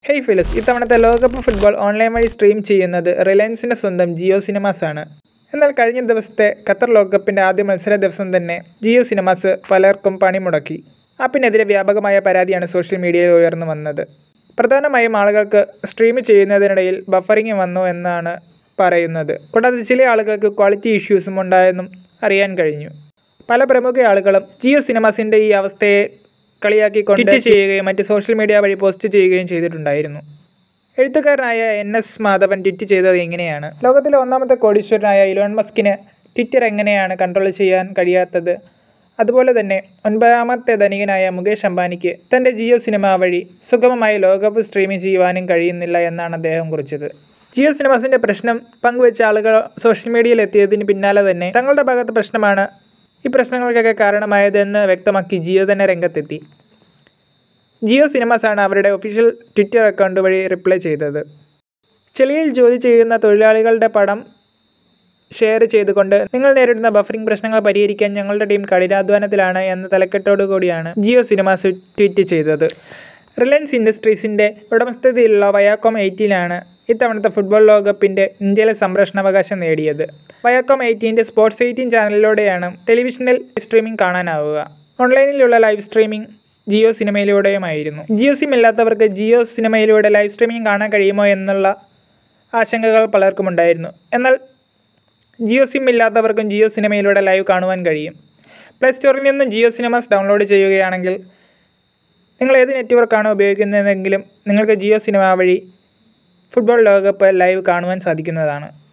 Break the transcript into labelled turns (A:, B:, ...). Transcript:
A: Hey Phyllis, ഇത്തവണത്തെ ലോകകപ്പ് football online വഴി സ്ട്രീം ചെയ്യുന്നത് റിലയൻസിൻ്റെ സ്വന്തം ജിയോ സിനിമാസ് ആണ്. എന്നാൽ കഴിഞ്ഞ ദിവസത്തെ ഖത്തർ ലോകകപ്പിൻ്റെ ആദ്യ മത്സര ദിവസം തന്നെ ജിയോ സിനിമാസ് പലർക്കും പണിമുടക്കി. ആപ്പിനെതിരെ വ്യാപകമായ പരാതിയാണ് സോഷ്യൽ മീഡിയയിൽ ഉയർന്നു വന്നത്. പ്രധാനമായും ആളുകൾക്ക് സ്ട്രീം ചെയ്യുന്നതിനിടയിൽ ബഫറിങ് വന്നു എന്നാണ് പറയുന്നത്. കൂടാതെ ചില ആളുകൾക്ക് ക്വാളിറ്റി ഇഷ്യൂസും ഉണ്ടായെന്നും അറിയാൻ കഴിഞ്ഞു. പല പ്രമുഖ ആളുകളും ജിയോ സിനിമാസിൻ്റെ ഈ അവസ്ഥയെ കളിയാക്കിക്കൊണ്ട് ട്വീറ്റ് ചെയ്യുകയും മറ്റ് സോഷ്യൽ മീഡിയ വഴി പോസ്റ്റ് ചെയ്യുകയും ചെയ്തിട്ടുണ്ടായിരുന്നു. എഴുത്തുകാരനായ NS മാധവൻ ട്വീറ്റ് ചെയ്തത് ഇങ്ങനെയാണ്: ലോകത്തിലെ ഒന്നാമത്തെ കോടീശ്വരനായ ഇലോൺ മസ്കിന് ട്വിറ്റർ എങ്ങനെയാണ് കൺട്രോൾ ചെയ്യാൻ കഴിയാത്തത്? അതുപോലെ തന്നെ 9ാമത്തെ ധനികനായ മുകേഷ് അംബാനിക്ക് തൻ്റെ ജിയോ സിനിമ വഴി സുഗമമായി ലോകകപ്പ് സ്ട്രീമിംഗ് ചെയ്യുവാനും കഴിയുന്നില്ല എന്നാണ് അദ്ദേഹം കുറിച്ചത്. ജിയോ സിനിമാസിൻ്റെ പ്രശ്നം പങ്കുവെച്ച ആളുകൾ സോഷ്യൽ മീഡിയയിൽ എത്തിയതിന് പിന്നാലെ തന്നെ തങ്ങളുടെ ഭാഗത്ത് പ്രശ്നമാണ് ഈ പ്രശ്നങ്ങൾക്കൊക്കെ കാരണമായതെന്ന് വ്യക്തമാക്കി ജിയോ തന്നെ രംഗത്തെത്തി. ജിയോ സിനിമാസാണ് അവരുടെ ഒഫീഷ്യൽ ട്വിറ്റർ അക്കൗണ്ട് വഴി റിപ്ലൈ ചെയ്തത്. ചെളിയിൽ ജോലി ചെയ്യുന്ന തൊഴിലാളികളുടെ പടം ഷെയർ ചെയ്തുകൊണ്ട് നിങ്ങൾ നേരിടുന്ന ബഫറിംഗ് പ്രശ്നങ്ങൾ പരിഹരിക്കാൻ ഞങ്ങളുടെ ടീം കഠിനാധ്വാനത്തിലാണ് എന്ന തലക്കെട്ടോടുകൂടിയാണ് ജിയോ സിനിമാസ് ട്വീറ്റ് ചെയ്തത്. റിലയൻസ് ഇൻഡസ്ട്രീസിൻ്റെ ഉടമസ്ഥതയിലുള്ള വയാകോം 18 ഇത്തവണത്തെ ഫുട്ബോൾ ലോകകപ്പിൻ്റെ ഇന്ത്യയിലെ സംപ്രേഷണാവകാശം നേടിയത്. വയാകോം 18 സ്പോർട്സ് 18 ചാനലിലൂടെയാണ് ടെലിവിഷനിൽ സ്ട്രീമിംഗ് കാണാനാവുക. ഓൺലൈനിലുള്ള ലൈവ് സ്ട്രീമിംഗ് ജിയോ സിനിമയിലൂടെയുമായിരുന്നു. ജിയോ സിം ഇല്ലാത്തവർക്ക് ജിയോ സിനിമയിലൂടെ ലൈവ് സ്ട്രീമിംഗ് കാണാൻ കഴിയുമോ എന്നുള്ള ആശങ്കകൾ പലർക്കും ഉണ്ടായിരുന്നു. എന്നാൽ ജിയോ സിം ഇല്ലാത്തവർക്കും ജിയോ സിനിമയിലൂടെ ലൈവ് കാണുവാൻ കഴിയും. പ്ലേ സ്റ്റോറിൽ നിന്നും ജിയോ സിനിമാസ് ഡൗൺലോഡ് ചെയ്യുകയാണെങ്കിൽ നിങ്ങൾ ഏത് നെറ്റ്വർക്കാണോ ഉപയോഗിക്കുന്നതെങ്കിലും നിങ്ങൾക്ക് ജിയോ സിനിമ വഴി ഫുട്ബോൾ ലോകകപ്പ് ലൈവ് കാണുവാൻ സാധിക്കുന്നതാണ്.